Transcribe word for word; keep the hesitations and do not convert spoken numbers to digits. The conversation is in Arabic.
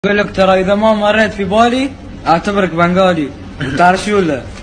اقول لك ترى اذا ما مريت في بالي اعتبرك بنغالي. تعرف شو ولا؟